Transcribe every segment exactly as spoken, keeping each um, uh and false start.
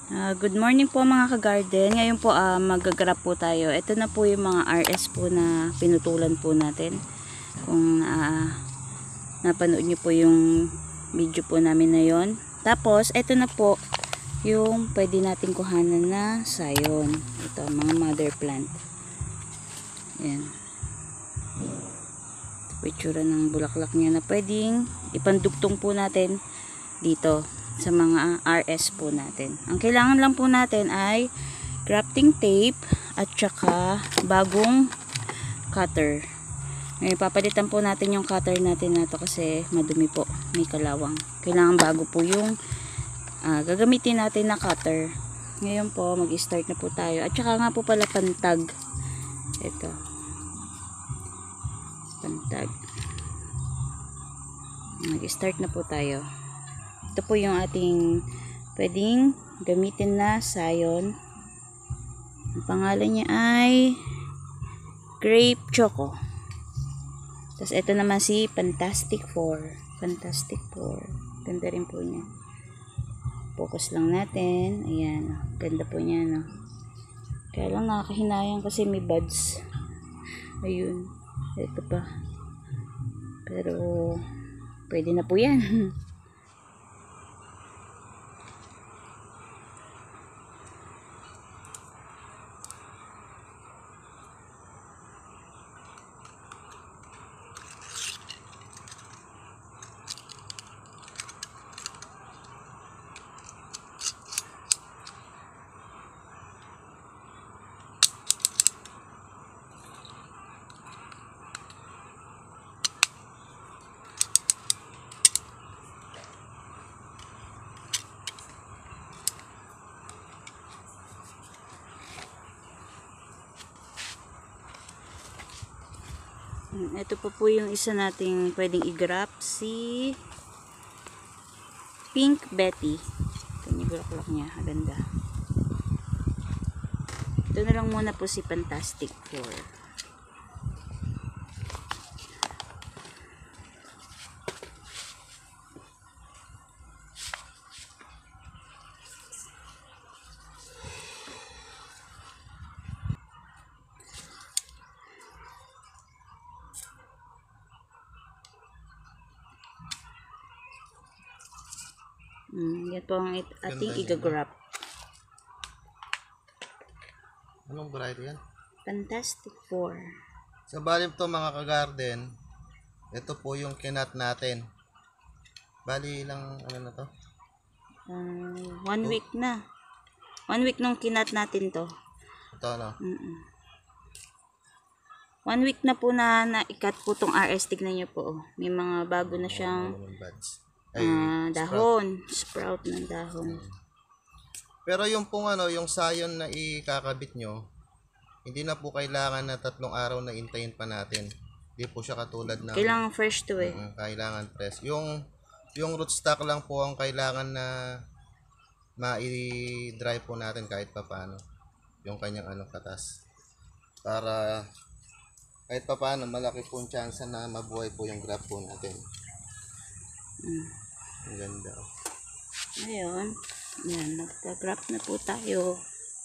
Uh, good morning po mga ka-garden. Ngayon po uh, mag-grab po tayo. Ito na po yung mga R S po na pinutulan po natin. Kung uh, napanood nyo po yung video po namin na yon. Tapos ito na po yung pwede natin kuhanan na sayon. Ito mga mother plant. Ayan. Ito po itsura ng bulaklak niya na pwedeng ipandugtong po natin dito sa mga R S po natin. Ang kailangan lang po natin ay grafting tape at saka bagong cutter. Ngayon papalitan po natin yung cutter natin na to kasi madumi po, may kalawang. Kailangan bago po yung uh, gagamitin natin na cutter. Ngayon po mag-start na po tayo. At saka nga po pala pantag. Ito. Pantag. Mag-start na po tayo. Ito po yung ating pwedeng gamitin na sayon. Ang pangalan niya ay Grape Choco. Tapos ito naman si Fantastic Four. Fantastic Four. Ganda rin po niya. Focus lang natin. Ayan. Ganda po niya, no? Kaya lang nakakahinayang kasi may buds. Ayun. Ito pa. Pero pwede na po yan. Ito po po yung isa nating pwedeng i-grab, si Pink Betty. Ito yung bulaklak niya, ganda. Ito na lang muna po si Fantastic Four. Hmm, yan po ang ating i-grab. Anong variety yan? Fantastic Four. Sa balim to mga ka-garden, ito po yung kinat natin. Bali lang ano na to? Uh, one oh. week na. One week nung kinat natin to. Ito ano? Mm -mm. One week na po na na-ikat po tong R S. Tignan nyo po. May mga bago na siyang uh, dahon. Sprout. Sprout ng dahon. Pero yung pong ano, yung sayon na ikakabit nyo, hindi na po kailangan na tatlong araw na intayin pa natin. Hindi po siya katulad ng... Kailangan fresh to eh. Uh, kailangan fresh. Yung, yung rootstock lang po ang kailangan na ma-dry po natin kahit pa paano. Yung kanyang ano, katas. Para kahit pa paano, malaki po yung chance na mabuhay po yung graft po natin. Mm. Ang ganda. Ngayon, yan, nagka-graft na po tayo.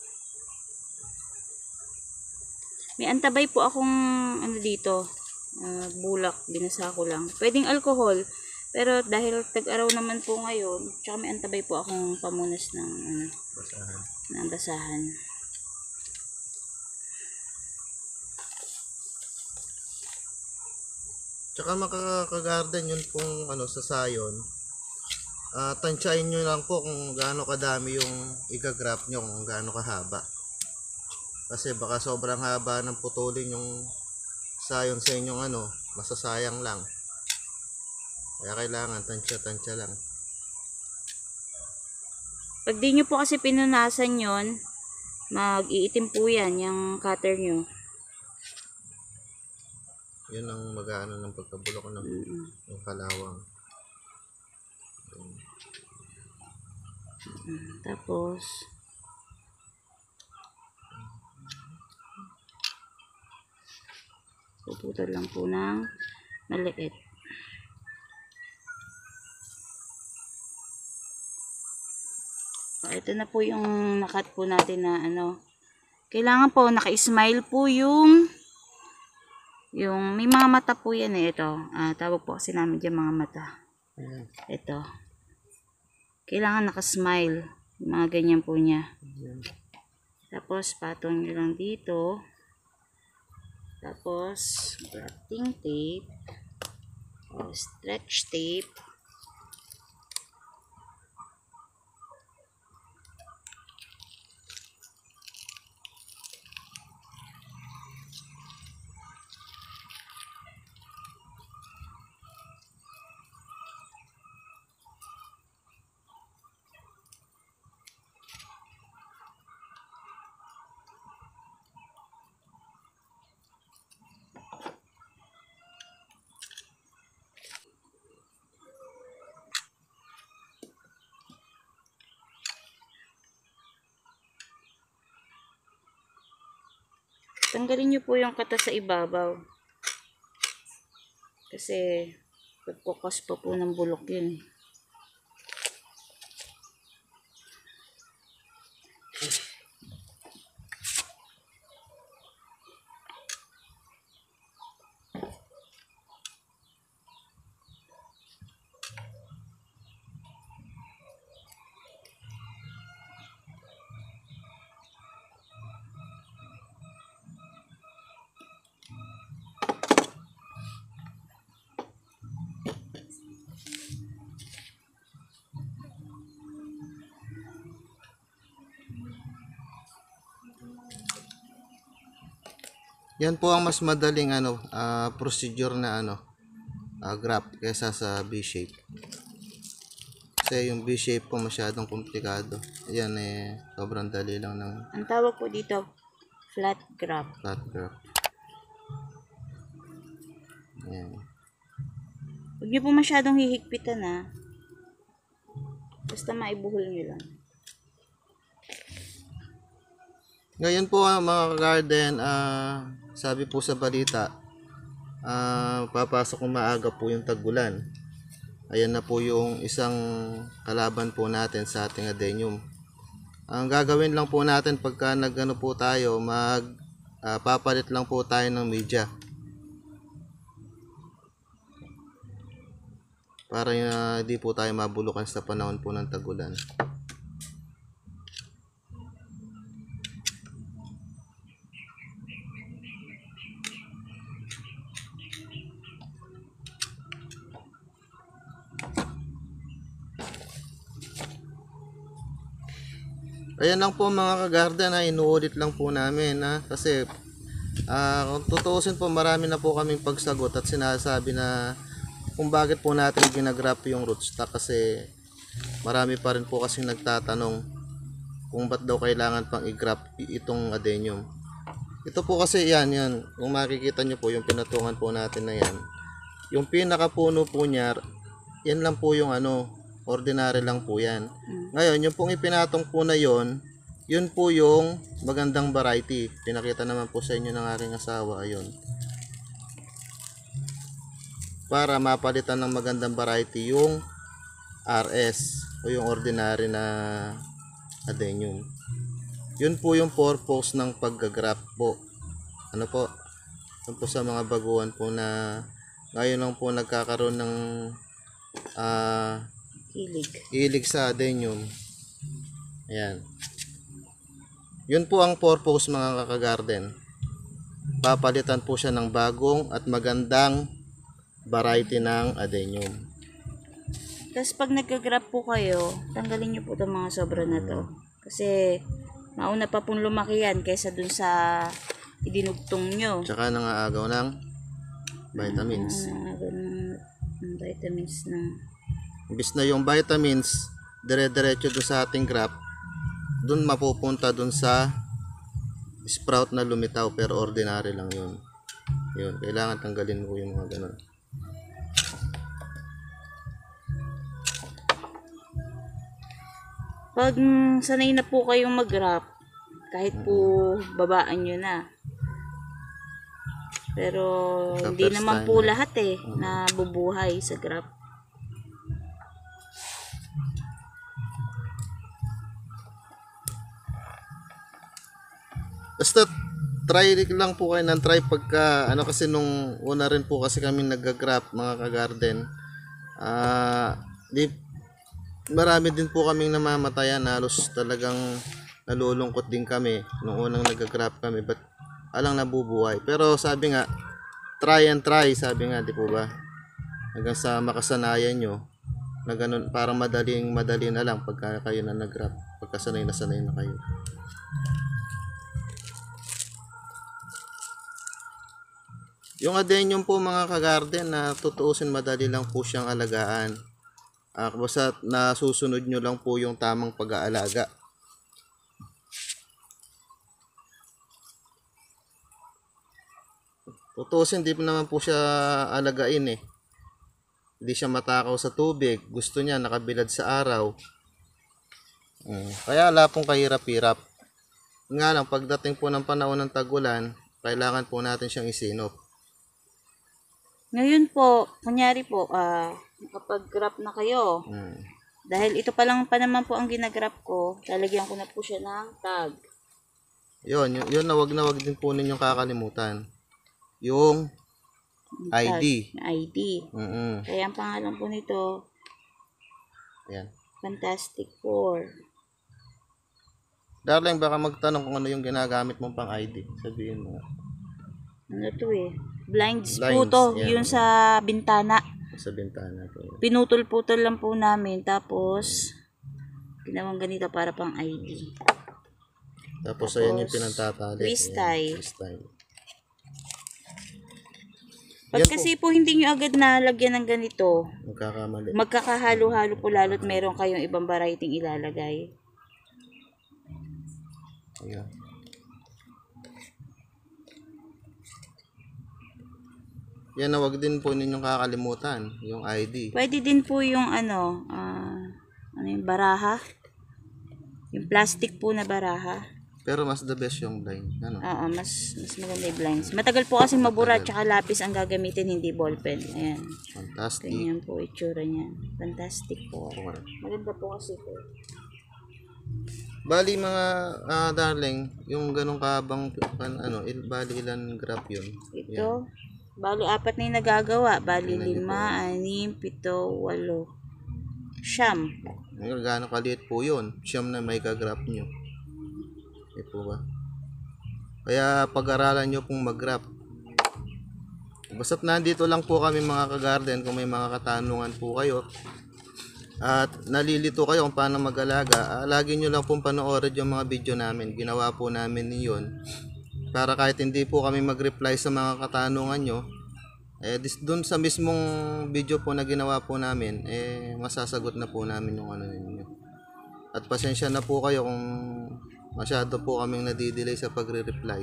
May antabay po akong ano dito, uh, bulak, binasa ko lang. Pwedeng alcohol, pero dahil tag-araw naman po ngayon, tsaka may antabay po akong pamunas ng ano, basahan. ng basahan. Tsaka makaka-garden yun pong ano, sa sayon. Uh, tansyain nyo lang po kung gaano kadami yung i-graft nyo, kung gaano kahaba. Kasi baka sobrang haba ng putulin yung sayon sa inyong ano, masasayang lang. Kaya kailangan tansya-tansya lang. Pag di nyo po kasi pinunasan yon, mag-iitim po yan, yung cutter nyo. Yun ang mag-ano ng pagkabulok ng mm -hmm. yung kalawang. Tapos puputol lang po ng maliit. Ito na po yung nakat po natin na ano. Kailangan po naka-smile po yung yung may mga mata po yan eh. Ito. Ah, tawag po kasi namin dyan mga mata. Ayan. Ito. Kailangan naka-smile. Yung mga ganyan po niya. Ayan. Tapos patong nyo lang dito. Tapos grafting tape. O stretch tape. Tanggalin nyo po yung kata sa ibabaw. Kasi pagkukas pa po ng bulok yun. Yan po ang mas madaling ano, ah, procedure na ano, ah, graft kaysa sa V-shape. Kasi yung V-shape po masyadong komplikado. Yan eh, sobrang dali lang ng Ang tawag po dito, flat graft. flat graft. Yan. Huwag nyo po masyadong hihigpitan ha. Basta maibuhol nyo lang. Ngayon po ah, mga ka-garden, ah, sabi po sa balita, ah, papasok ng maaga po yung tag-ulan. Ayan na po yung isang kalaban po natin sa ating adenium. Ang gagawin lang po natin pagka nagano po tayo, mag ah, papalit lang po tayo ng media. Para hindi po tayo mabulukan sa panahon po ng tag-ulan. Ayan lang po mga ka-garden, ha, inuulit lang po namin ha, kasi ah, kung tutuusin po, marami na po kaming pagsagot at sinasabi na kung bakit po natin ginagrap yung rootstock, kasi marami pa rin po kasing nagtatanong kung ba't daw kailangan pang i-grap itong adenium. Ito po kasi yan, yan, kung makikita nyo po yung pinatungan po natin na yan, yung pinakapuno po niya, yan lang po yung ano, ordinary lang po yan. Ngayon, yung pong ipinatong po na yon, yun po yung magandang variety. Pinakita naman po sa inyo ng aking asawa, ayun. Para mapalitan ng magandang variety yung R S o yung ordinary na adenium. Yun po yung purpose ng paggagrap po. Ano po? Yun po sa mga baguhan po na ngayon lang po nagkakaroon ng ah uh, Hilig. Hilig sa adenium. Ayan. Yun po ang purpose mga kaka-garden. Papalitan po siya ng bagong at magandang variety ng adenium. Tapos pag nag-grab po kayo, tanggalin nyo po itong mga sobra na to. Kasi mauna pa pong lumaki yan kaysa dun sa idinugtong nyo. Tsaka nangaagaw ng vitamins. Ah, ganun, ng vitamins na. Imbis na yung vitamins dire-diretso doon sa ating graft, doon mapupunta doon sa sprout na lumitaw, pero ordinary lang yun. Yun, kailangan tanggalin mo yung mga ganun. Pag sanay na po kayong mag-graft, kahit po babaan nyo na. Pero Sa hindi first naman time po na. lahat eh na bubuhay sa graft. Basta try lang po kayo ng try pagka ano, kasi nung una rin po kasi kami nag-graph mga ka-garden. Ah, di marami din po kaming namamatayan, halos talagang nalulungkot din kami nung unang nag-graph kami, but alang nabubuhay. Pero sabi nga, try and try, sabi nga, di po ba? Hanggang sa makasanayan nyo na ganun, parang madaling madali na lang pagka kayo na nag-graph, pagka sanay na sanay na kayo. Yung adenium po mga ka-garden, na tutuusin madali lang po siyang alagaan. Ah, basta nasusunod nyo lang po yung tamang pag-aalaga. Tutuusin, di po naman po siya alagain eh. Hindi siya matakaw sa tubig. Gusto niya nakabilad sa araw. Hmm. Kaya wala pong kahirap-hirap. Nga lang, pagdating po ng panahon ng tag-ulan, kailangan po natin siyang isinop. Ngayon po, kunyari po, ah, nakapag-graph na kayo. Hmm. Dahil ito pa lang pa naman po ang ginagraph ko, lalagyan ko na po siya ng tag. Yun, yun, yun na wag na wag din po ninyong kakalimutan. Yung I D. Tag, I D. Mm-mm. Kaya ang pangalan po nito, Ayan. Fantastic Four. Darling, baka magtanong kung ano yung ginagamit mong pang I D. Sabihin mo nga. Ano to eh? Blinds, po Blinds, to. yan. Yun sa bintana. Sa bintana po. Pinutol-putol lang po namin. Tapos, ginawang ganito para pang I D. Tapos, Tapos, ayan yung pinantatali. twist Ayan, tie. twist tie. Pag Yan kasi po hindi nyo agad nalagyan ng ganito, Magkakamali. magkakahalo-halo po lalo't meron kayong ibang variety ilalagay. Ayan. Yan na wag din po ninyong kakalimutan, yung I D. Pwede din po yung ano, ah, ano yung baraha. Yung plastic po na baraha. Pero mas the best yung blind. Ano? Oo, mas mas maganda yung blinds. Matagal po kasi mabura, tsaka lapis ang gagamitin, hindi ballpen. Ayan. Fantastic. Ganyan po itsura niya. Fantastic po. Okay. Maganda po kasi po. Bali mga ah, darling, yung ganong kabang pan, ano, il, bali ilan graph yun? Ito, bali apat na yung nagagawa. Bali Tingnan niyo lima, anim, pito, walo. Siyam. Ngayon, gaano kaliit po yun? Siyam na may ka-graph nyo. Okay po ba? Kaya pag-aralan nyo pong mag-graph. Basta't nandito lang po kami mga ka-garden, kung may mga katanungan po kayo at nalilito kayo kung paano mag-alaga, ah, lagi nyo lang pong panoorin yung mga video namin. Ginawa po namin yun para kahit hindi po kami mag-reply sa mga katanungan nyo, eh dis, dun sa mismong video po na ginawa po namin, eh masasagot na po namin yung ano ninyo. At pasensya na po kayo kung masyado po kaming nadidelay sa pagre-reply.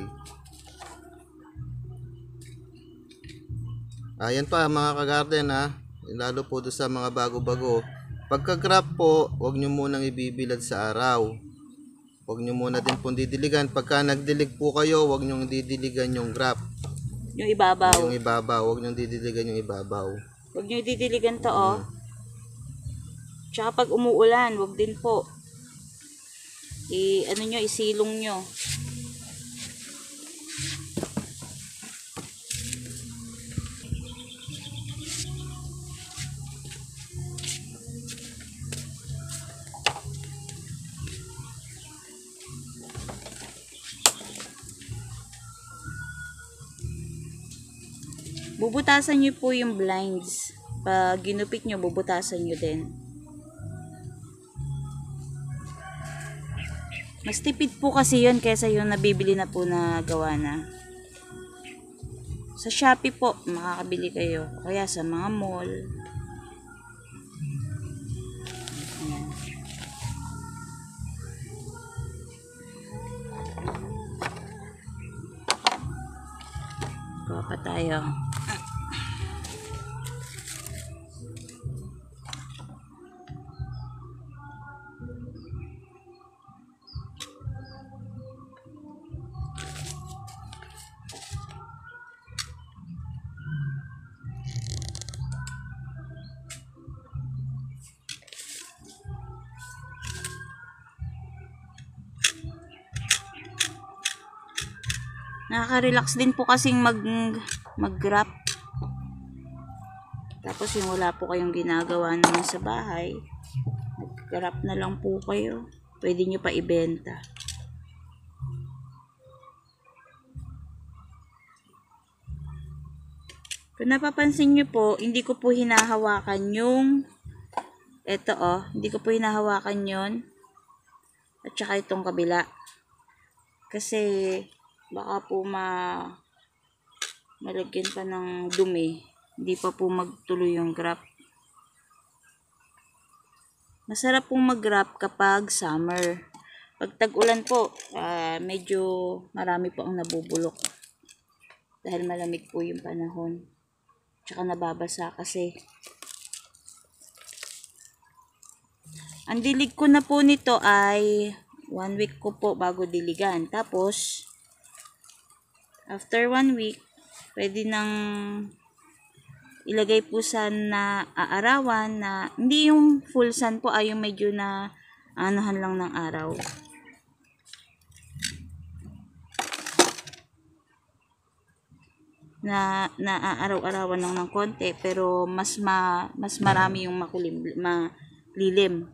Ayan pa mga ka-garden ha, lalo po doon sa mga bago-bago. Pagka-graph po, huwag nyo munang ibibilad sa araw. Huwag nyo muna din pong didiligan. Pagka nagdilig po kayo, huwag nyo didiligan yung graph. Yung ibabaw. Yung ibabaw, huwag nyo didiligan yung ibabaw. Huwag nyo didiligan to, oh. Tsaka pag umuulan, huwag din po. I, ano nyo, isilong nyo. Bubutasan nyo po yung blinds. Pag ginupit nyo, bubutasan nyo din. Mas tipid po kasi yun kaysa yung nabibili na po na gawa na. Sa Shopee po, makakabili kayo. Kaya sa mga mall. Ayan. Gawa pa tayo. Nakaka-relax din po kasing mag mag-grap. Tapos yung wala po kayong ginagawa naman sa bahay, mag-grap na lang po kayo. Pwede nyo pa ibenta. Kung napapansin nyo po, hindi ko po hinahawakan yung eto oh, hindi ko po hinahawakan yon at saka itong kabila. Kasi baka po ma malagyan pa ng dumi. Hindi pa po magtuloy yung grap. Masarap pong mag-grap kapag summer. Pag tag-ulan po, uh, medyo marami po ang nabubulok. Dahil malamig po yung panahon. Tsaka nababasa kasi. Ang dilig ko na po nito ay one week ko po bago diligan. Tapos, after one week, pwede nang ilagay po sa na aarawan na hindi yung full sun po ay yung medyo na anuhan lang ng araw. Na naaaraw-arawan lang ng konti pero mas ma, mas marami yung makulim, malilim.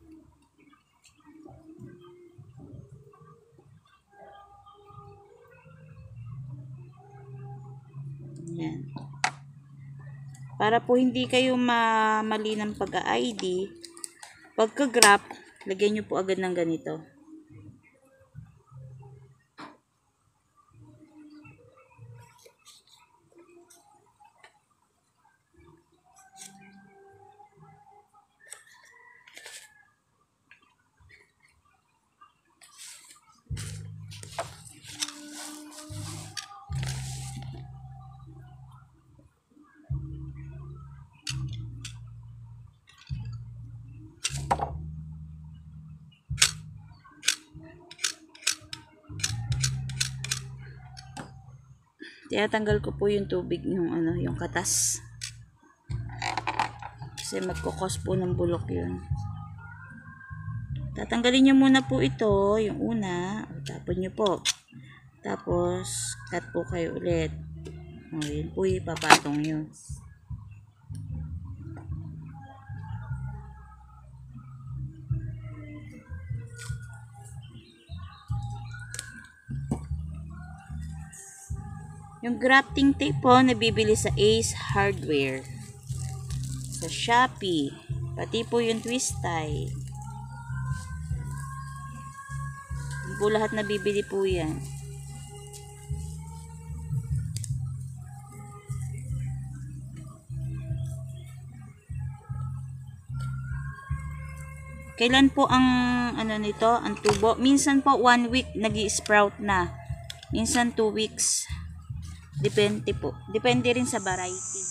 Yan. Para po hindi kayo mamali ng pag-I D, pagka-grap, lagyan nyo po agad ng ganito. Tinatanggal ko po yung tubig yung ano, yung katas. Kasi magkukos po ng bulok yun. Tatanggalin nyo muna po ito, yung una, tapon nyo po. Tapos, cut po kayo ulit. O, yun po ipapatong nyo. Yung grafting tape po, nabibili sa Ace Hardware. Sa Shopee. Pati po yung twist tie. Yung po lahat nabibili po yan. Kailan po ang ano nito, ang tubo? Minsan po one week nagi-sprout na. Minsan two weeks. Depende po. Depende rin sa variety.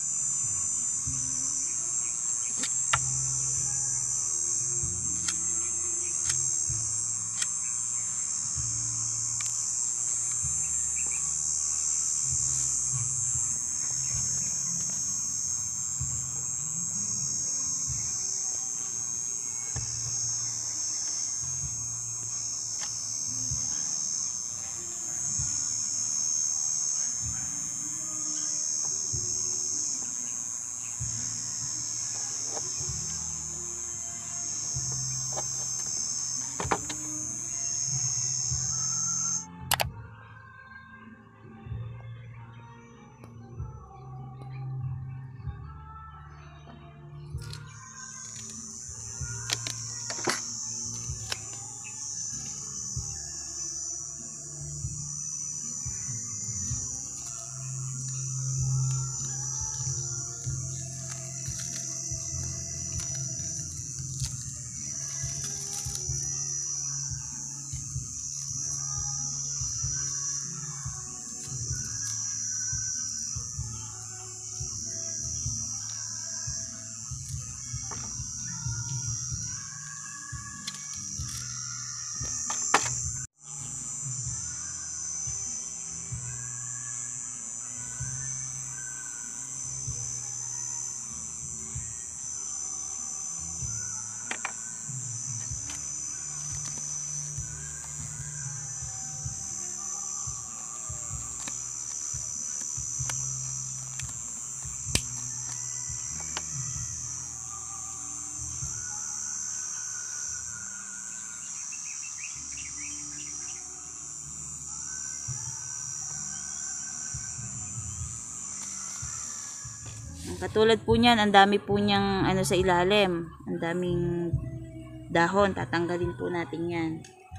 Katulad po niyan, ang dami po niyang ano sa ilalim. Ang daming dahon. Tatanggalin po natin yan.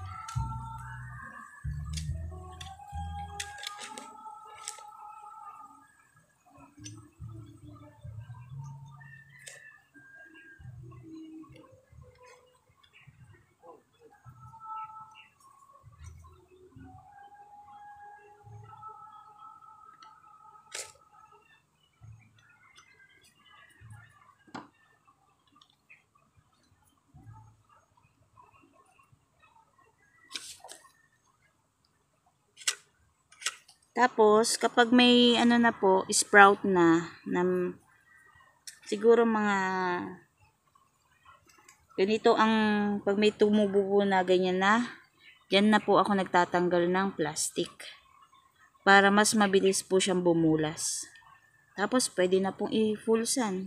Tapos, kapag may ano na po, sprout na, na siguro mga ganito ang, pag may tumubo po na ganyan na, yan na po ako nagtatanggal ng plastic. Para mas mabilis po siyang bumulas. Tapos, pwede na pong i-full sun.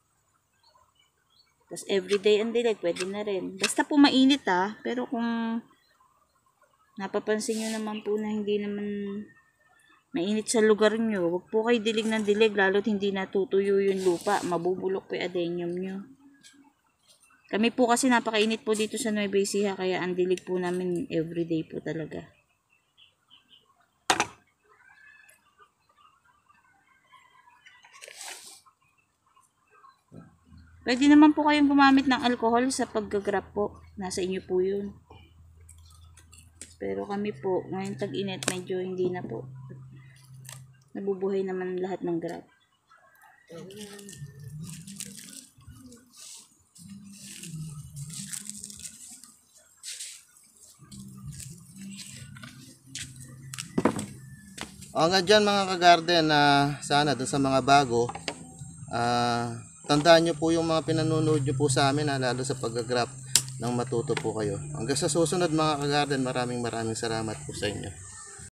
Tapos, everyday ang dilig, pwede na rin. Basta po mainit ah, pero kung napapansin nyo naman po na hindi naman mainit sa lugar nyo, huwag po kayo dilig ng dilig, lalo't hindi natutuyo yung lupa. Mabubulok po yung adenium nyo. Kami po kasi napakainit po dito sa Nueva Ecija, kaya ang dilig po namin everyday po talaga. Pwede naman po kayong gumamit ng alcohol sa paggagrap po. Nasa inyo po yun. Pero kami po, ngayon tag-init, medyo hindi na po. Nabubuhay naman lahat ng grab. O nga dyan mga kagarden, na uh, sana dun sa mga bago, uh, tandaan nyo po yung mga pinanonood nyo po sa amin, ha, lalo sa pag-graph ng matuto po kayo. Hanggang sa susunod mga kagarden, maraming maraming salamat po sa inyo.